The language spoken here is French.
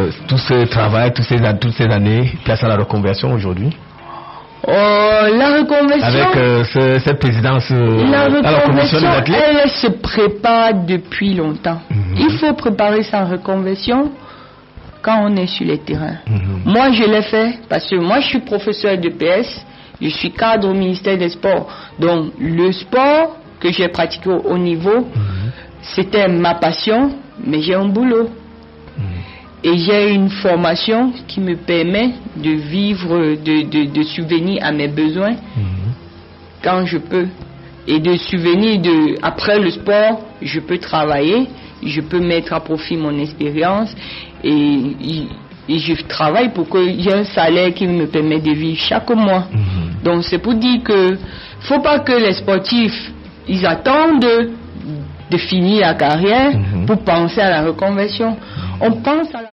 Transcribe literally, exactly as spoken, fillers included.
euh, tout ce travail, tous ces, toutes ces années, place à la reconversion aujourd'hui? Oh, la reconversion. Avec euh, ce, cette présidence euh, la à la commission reconversion, de l'athlète. elle se prépare depuis longtemps. Mm-hmm. Il faut préparer sa reconversion quand on est sur les terrains. Mm-hmm. Moi, je l'ai fait parce que moi, je suis professeur de P S, je suis cadre au ministère des Sports. Donc, le sport que j'ai pratiqué au haut niveau, mm-hmm. c'était ma passion, mais j'ai un boulot. Mm-hmm. Et j'ai une formation qui me permet de vivre, de, de, de subvenir à mes besoins mm-hmm. quand je peux. Et de subvenir de, après le sport, je peux travailler, je peux mettre à profit mon expérience et, et je travaille pour qu'il y ait un salaire qui me permet de vivre chaque mois. Mm-hmm. Donc c'est pour dire que faut pas que les sportifs ils attendent de, de finir la carrière mm-hmm. pour penser à la reconversion. Mm-hmm. On pense à la